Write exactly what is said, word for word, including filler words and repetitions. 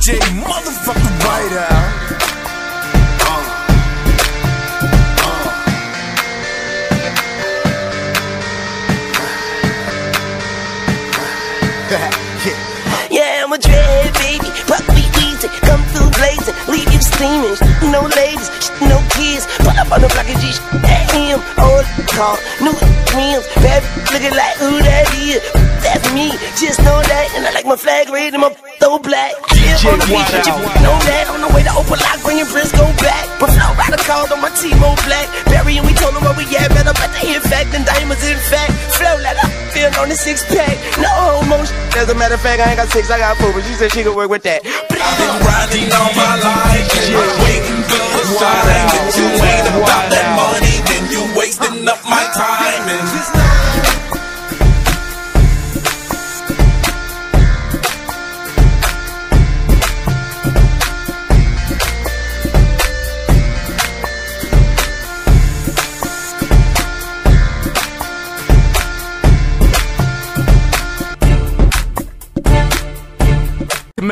J motherfucking White out. Yeah, I'm a dread baby, pop me easy, come through blazing, leave you steaming. No ladies, no kids, pull up on the block of G, at him, old car, new rims, bad looking like who that is. That's me, just know that, and I like my flag red and my throw black. I live on the beach, but you know that, on the way to open lock, bring your wrist go back. But flow right called on my T-Mo black, Barry and we told them where we at, better bet they in fact, and diamonds in fact. Flow like I feel on the six pack, no homo. As a matter of fact, I ain't got six, I got four, but she said she could work with that. I've been grinding all my life, waiting for the sign. If you ain't about that money, then you wasting up my time. And